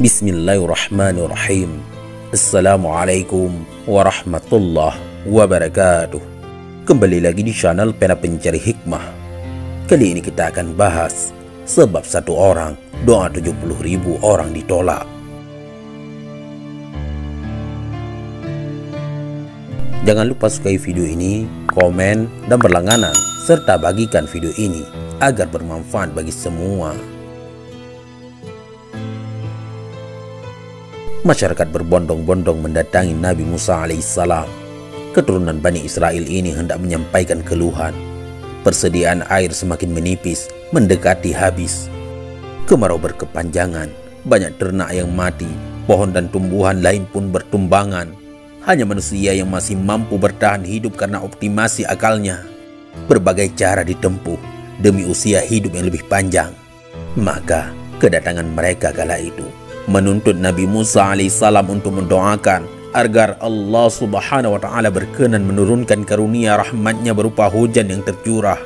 Bismillahirrahmanirrahim. Assalamualaikum warahmatullahi wabarakatuh. Kembali lagi di channel Pena Pencari Hikmah. Kali ini kita akan bahas sebab satu orang doa 70.000 orang ditolak. Jangan lupa sukai video ini, komen, dan berlangganan, serta bagikan video ini agar bermanfaat bagi semua. Masyarakat berbondong-bondong mendatangi Nabi Musa alaihissalam. Keturunan Bani Israel ini hendak menyampaikan keluhan. Persediaan air semakin menipis, mendekati habis. Kemarau berkepanjangan, banyak ternak yang mati, pohon dan tumbuhan lain pun bertumbangan. Hanya manusia yang masih mampu bertahan hidup karena optimasi akalnya. Berbagai cara ditempuh demi usia hidup yang lebih panjang. Maka kedatangan mereka kala itu menuntut Nabi Musa alaihissalam untuk mendoakan agar Allah subhanahu wa ta'ala berkenan menurunkan karunia rahmatnya berupa hujan yang tercurah.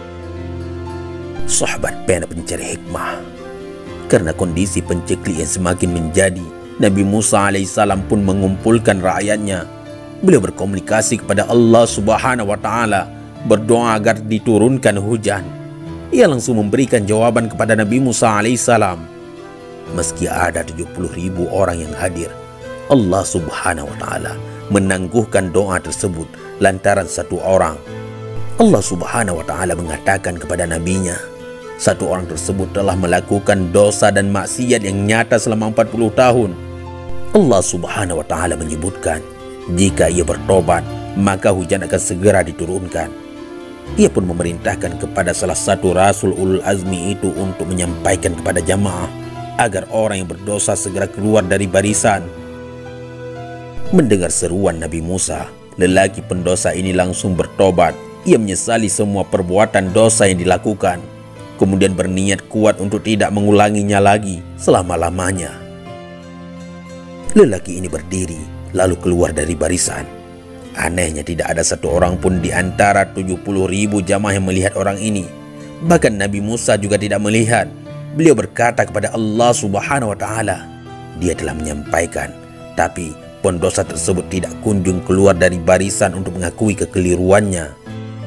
Sahabat Pena Pencari Hikmah, karena kondisi penceklik yang semakin menjadi, Nabi Musa alaihissalam pun mengumpulkan rakyatnya. Beliau berkomunikasi kepada Allah subhanahu wa ta'ala, berdoa agar diturunkan hujan. Ia langsung memberikan jawaban kepada Nabi Musa alaihissalam. Meski ada 70.000 orang yang hadir, Allah subhanahu wa ta'ala menangguhkan doa tersebut lantaran satu orang. Allah subhanahu wa ta'ala mengatakan kepada nabinya, satu orang tersebut telah melakukan dosa dan maksiat yang nyata selama 40 tahun. Allah subhanahu wa ta'ala menyebutkan, jika ia bertobat, maka hujan akan segera diturunkan. Ia pun memerintahkan kepada salah satu rasul ulul azmi itu untuk menyampaikan kepada jamaah agar orang yang berdosa segera keluar dari barisan. Mendengar seruan Nabi Musa, lelaki pendosa ini langsung bertobat. Ia menyesali semua perbuatan dosa yang dilakukan, kemudian berniat kuat untuk tidak mengulanginya lagi selama-lamanya. Lelaki ini berdiri lalu keluar dari barisan. Anehnya tidak ada satu orang pun di antara 70.000 jamaah yang melihat orang ini. Bahkan Nabi Musa juga tidak melihat. Beliau berkata kepada Allah subhanahu wa ta'ala, dia telah menyampaikan, tapi pendosa tersebut tidak kunjung keluar dari barisan untuk mengakui kekeliruannya.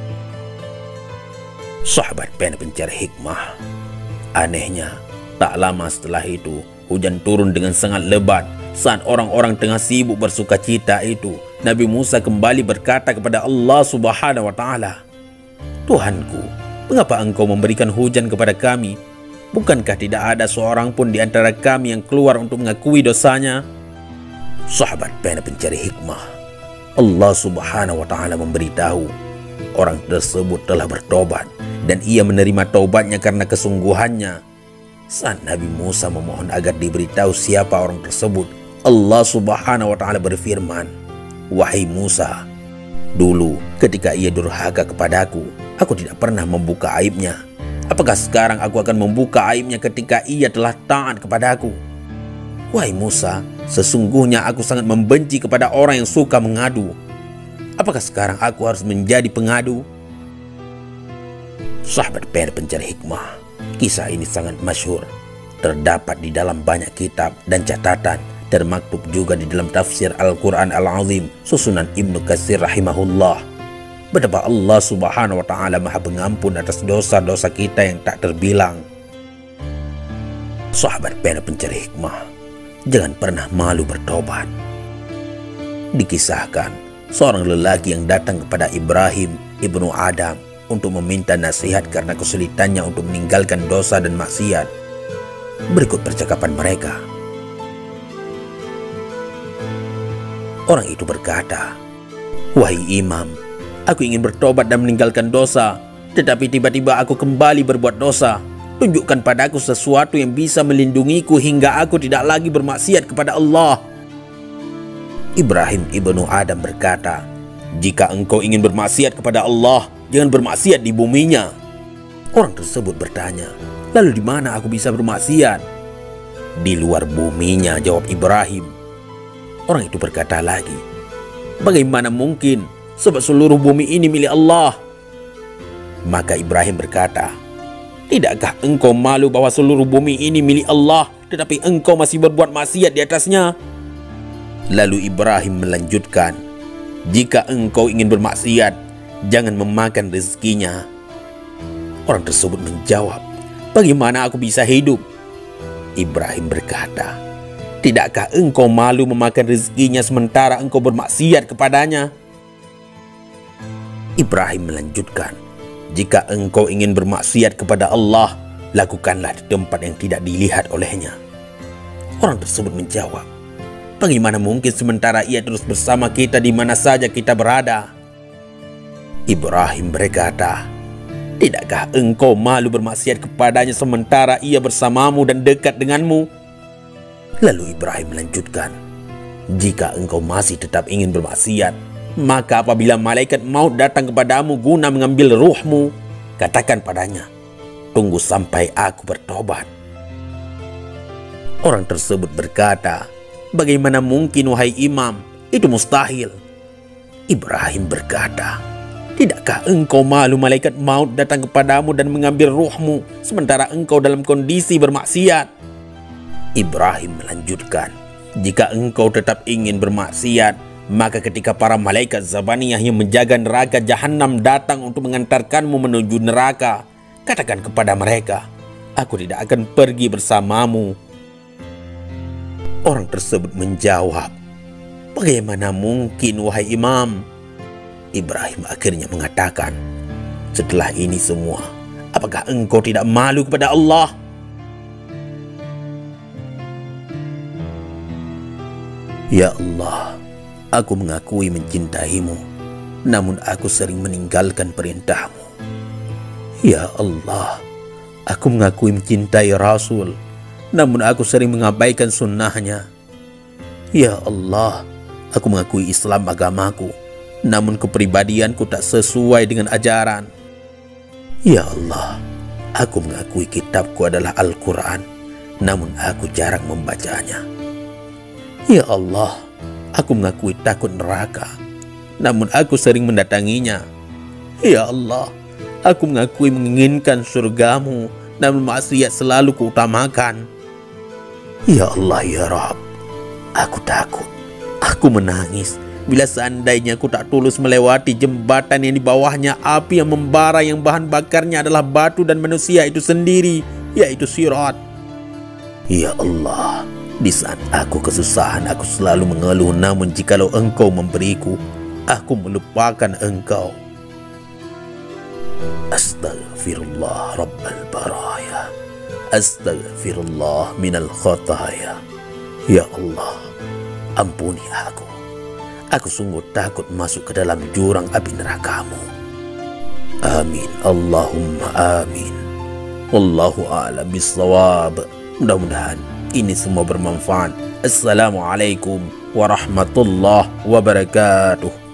Sahabat Pena Pencari Hikmah, anehnya tak lama setelah itu hujan turun dengan sangat lebat. Saat orang-orang tengah sibuk bersuka cita itu, Nabi Musa kembali berkata kepada Allah subhanahu wa ta'ala, Tuhanku, mengapa engkau memberikan hujan kepada kami? Bukankah tidak ada seorang pun di antara kami yang keluar untuk mengakui dosanya? Sahabat Pena Pencari Hikmah, Allah subhanahu wa ta'ala memberitahu, orang tersebut telah bertobat dan ia menerima taubatnya karena kesungguhannya. Saat Nabi Musa memohon agar diberitahu siapa orang tersebut, Allah subhanahu wa ta'ala berfirman, wahai Musa, dulu ketika ia durhaka kepadaku, aku tidak pernah membuka aibnya. Apakah sekarang aku akan membuka aibnya ketika ia telah taat kepadaku? Wahai Musa, sesungguhnya aku sangat membenci kepada orang yang suka mengadu. Apakah sekarang aku harus menjadi pengadu? Sahabat Pena Pencari Hikmah, kisah ini sangat masyhur. Terdapat di dalam banyak kitab dan catatan, termaktub juga di dalam tafsir Al-Quran Al-Azim susunan Ibnu Katsir rahimahullah. Betapa Allah subhanahu wa ta'ala maha pengampun atas dosa-dosa kita yang tak terbilang. Sahabat Pena Pencari Hikmah, jangan pernah malu bertobat. Dikisahkan, seorang lelaki yang datang kepada Ibrahim ibnu Adam untuk meminta nasihat karena kesulitannya untuk meninggalkan dosa dan maksiat. Berikut percakapan mereka. Orang itu berkata, wahai imam, aku ingin bertobat dan meninggalkan dosa, tetapi tiba-tiba aku kembali berbuat dosa. Tunjukkan padaku sesuatu yang bisa melindungiku hingga aku tidak lagi bermaksiat kepada Allah. Ibrahim ibnu Adam berkata, jika engkau ingin bermaksiat kepada Allah, jangan bermaksiat di buminya. Orang tersebut bertanya, lalu di mana aku bisa bermaksiat? Di luar buminya, jawab Ibrahim. Orang itu berkata lagi, bagaimana mungkin? Sebab seluruh bumi ini milik Allah. Maka Ibrahim berkata, tidakkah engkau malu bahwa seluruh bumi ini milik Allah tetapi engkau masih berbuat maksiat di atasnya. Lalu Ibrahim melanjutkan, jika engkau ingin bermaksiat, jangan memakan rezekinya. Orang tersebut menjawab, bagaimana aku bisa hidup? Ibrahim berkata, tidakkah engkau malu memakan rezekinya sementara engkau bermaksiat kepadanya? Ibrahim melanjutkan, jika engkau ingin bermaksiat kepada Allah, lakukanlah di tempat yang tidak dilihat olehnya. Orang tersebut menjawab, bagaimana mungkin sementara ia terus bersama kita di mana saja kita berada? Ibrahim berkata, tidakkah engkau malu bermaksiat kepadanya sementara ia bersamamu dan dekat denganmu? Lalu Ibrahim melanjutkan, jika engkau masih tetap ingin bermaksiat, maka apabila malaikat maut datang kepadamu guna mengambil ruhmu, katakan padanya, tunggu sampai aku bertobat. Orang tersebut berkata, bagaimana mungkin wahai imam, itu mustahil. Ibrahim berkata, tidakkah engkau malu malaikat maut datang kepadamu dan mengambil ruhmu sementara engkau dalam kondisi bermaksiat? Ibrahim melanjutkan, jika engkau tetap ingin bermaksiat, maka ketika para malaikat Zabaniyah yang menjaga neraka Jahannam datang untuk mengantarkanmu menuju neraka, katakan kepada mereka, aku tidak akan pergi bersamamu. Orang tersebut menjawab, bagaimana mungkin wahai imam? Ibrahim akhirnya mengatakan, setelah ini semua, apakah engkau tidak malu kepada Allah? Ya Allah, aku mengakui mencintaimu, namun aku sering meninggalkan perintahmu. Ya Allah, aku mengakui mencintai Rasul, namun aku sering mengabaikan sunnahnya. Ya Allah, aku mengakui Islam agamaku, namun kepribadianku tak sesuai dengan ajaran. Ya Allah, aku mengakui kitabku adalah Al-Quran, namun aku jarang membacanya. Ya Allah, aku mengakui takut neraka, namun aku sering mendatanginya. Ya Allah, aku mengakui menginginkan surgamu, namun maksiat selalu kuutamakan. Ya Allah, ya Rabb, aku takut, aku menangis bila seandainya aku tak tulus melewati jembatan yang di bawahnya api yang membara yang bahan bakarnya adalah batu dan manusia itu sendiri, yaitu Sirat. Ya Allah, di saat aku kesusahan, aku selalu mengeluh, namun jikalau engkau memberiku, aku melupakan engkau. Astaghfirullah Rabbal Baraya, Astaghfirullah minal khataya. Ya Allah, ampuni aku. Aku sungguh takut masuk ke dalam jurang api nerakamu. Amin, Allahumma amin. Wallahu a'lam bissawab. Mudah-mudahan ini semua bermanfaat. Assalamualaikum warahmatullahi wabarakatuh.